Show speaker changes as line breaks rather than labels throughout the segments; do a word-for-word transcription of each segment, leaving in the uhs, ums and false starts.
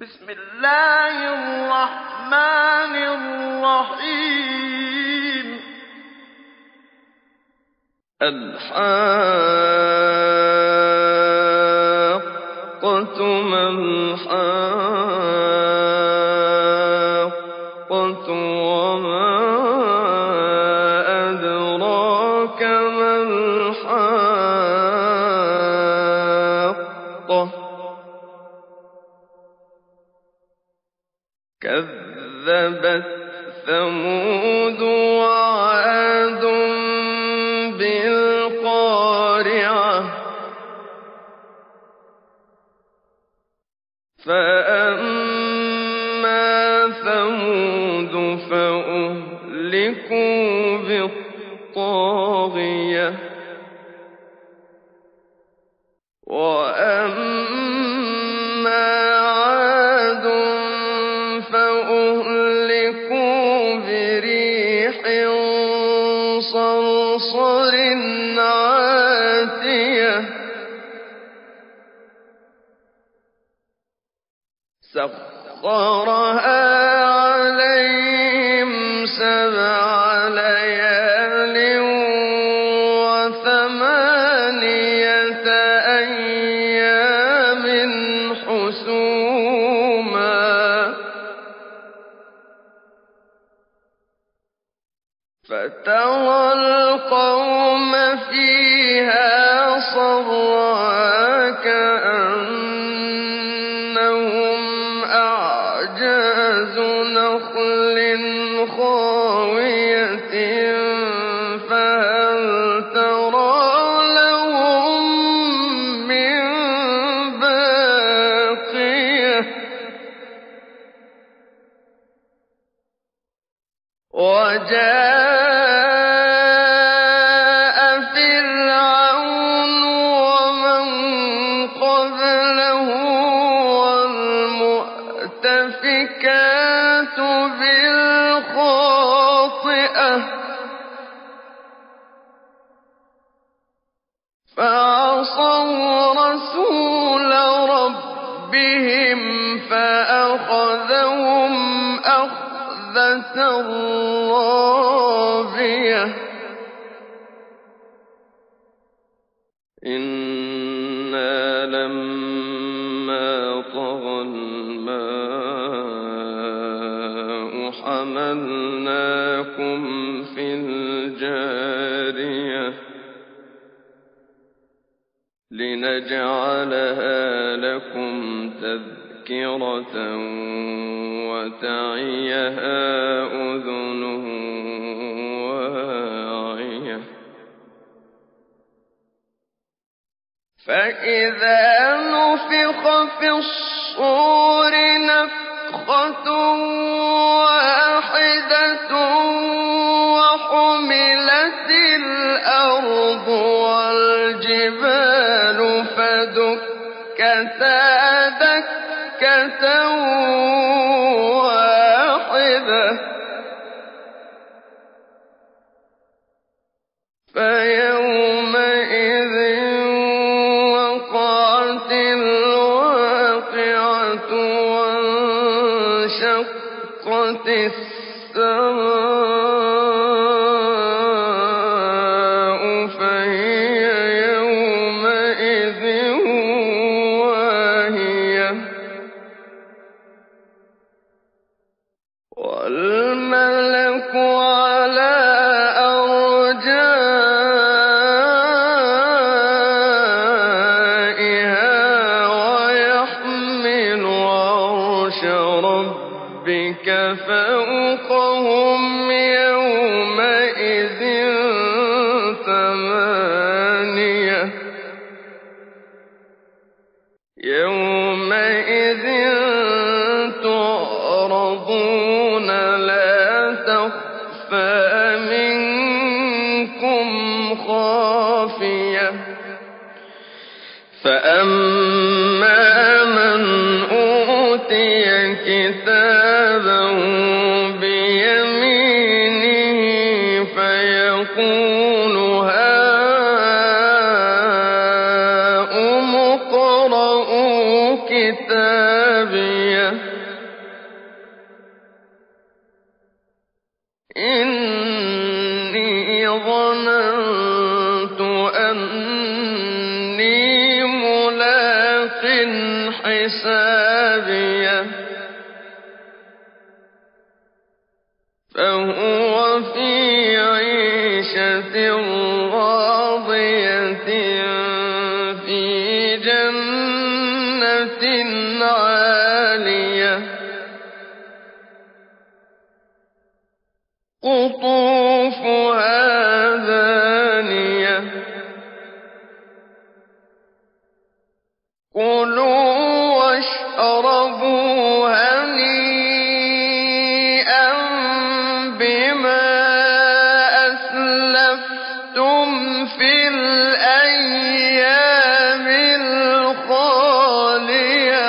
بسم الله الرحمن الرحيم. الحاقة ما الحاقة وما أدراك ما الحاقة كذبت ثمود وعاد بالقارعة فأما ثمود فأهلكوا بالطاغية وأما عاد فأهلكوا بريح صرصر عاتية سخرها عليهم سبع ليال وثمانية أيام حسوما فترى القوم فيها صرعى كأنهم أعجاز نخل خاوية فهل ترى لهم من باقية وجاء فرعون ومن قبله والمؤتفكات بالخاطئة فعصوا رسول ربهم فأخذهم أخذة رابية إنا لما طغى الماء حملناكم في الجارية لنجعلها لكم تذكرة وتعيها أذن واعية فإذا نفخ في الصور نفخة واحدة وحملت الأرض والجبال فدكتا دكة واحدة فيومئذ وقعت الواقعة وانشقت السماء فهي يومئذ واهية والملك على أرجائها ويحمل عرش ربك فوقهم يومئذ ثمانية يومئذ تعرضون لا تخفى منكم خافية فأما من أوتي كتابه بيمينه فيقول هاؤم اقرءوا كتابيه حسابيه فهو في عيشة راضية في جنة عالية قطوفها دانية كلوا واشربوا هنيئا بما أسلفتم في الأيام الخالية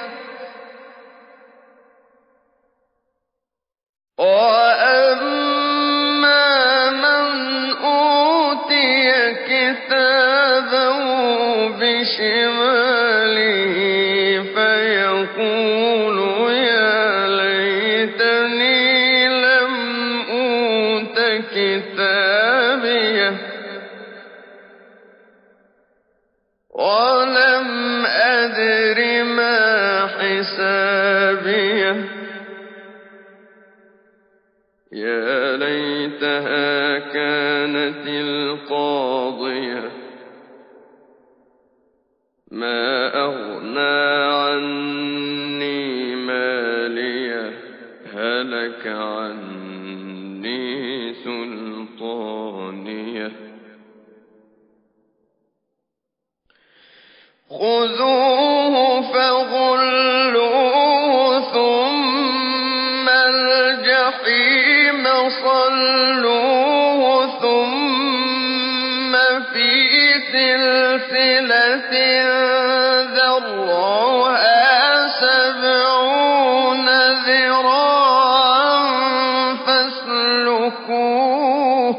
وأما من أوتي كتابه بشماله فيقول يا ليتني لم أوت كتابيه ولم أدر ما حسابيه يا ليتها كانت القاضية ما أغنى عني ماليه هلك عني سلطانيه خذوه فغلوه ثم الجحيم صلوه ثم في سلسلة ذرعها سبعون ذراعا فاسلكوه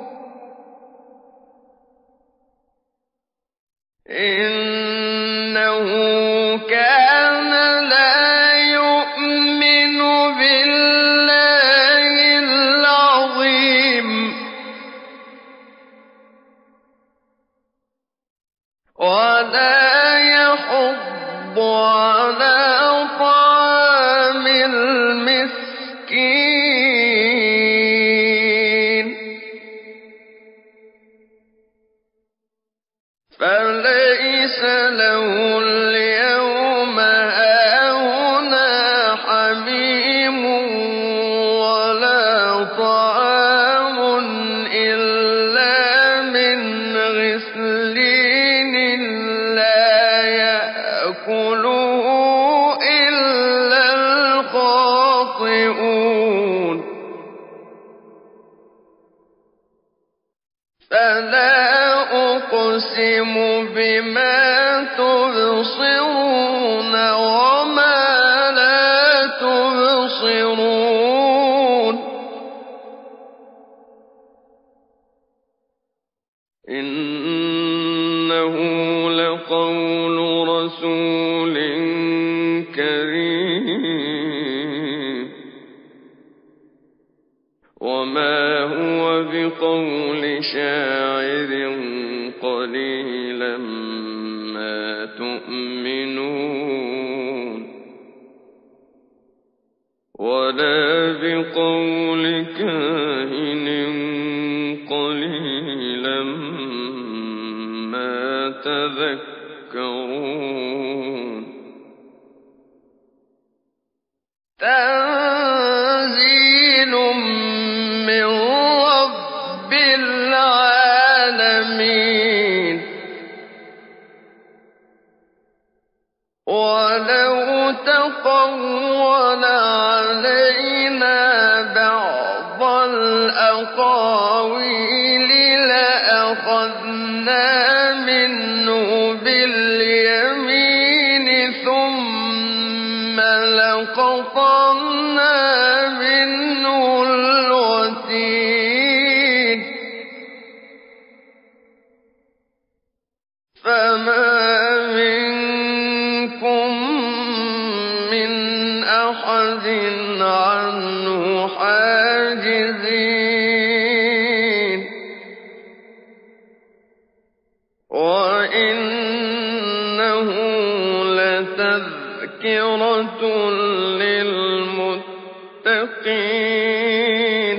إنه كان لا يؤمن بالله العظيم ولا يحض على طعام المسكين فليس له اليوم هاهنا حميم ولا طعام إلا من غسلين لا يأكله إلا الخاطئون فلا أقسم بما تبصرون وما لا تبصرون إنه لقول رسول كريم وما هو بقول شاعر قليلا ما تؤمنون ولا بقول كاهن قليلا ما تذكرون تنزيل من رب العالمين ولو تقول علينا بعض الأقاويل لأخذنا منه باليمين ثم لقطعنا منه الوتين فما منكم من أحد عنه حاجزين وإنه لتذكرة تَذْكِرَةٌ لِّلْمُتَّقِينَ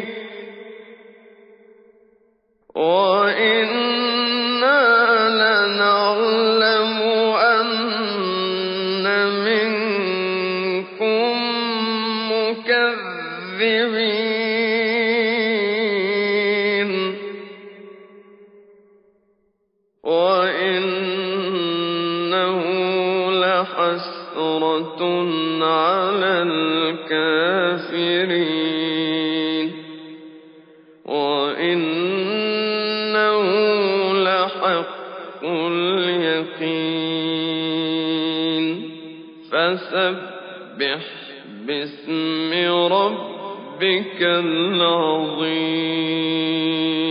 وَإِنَّا لَنَعْلَمُ أَنَّ مِنكُم مُّكَذِّبِينَ وَإِنَّهُ لَحَسْرَةٌ عَلَى الْكَافِرِينَ وَإِنَّهُ لَحَقُّ الْيَقِينِ فَسَبِّحْ بِاسْمِ رَبِّكَ الْعَظِيمِ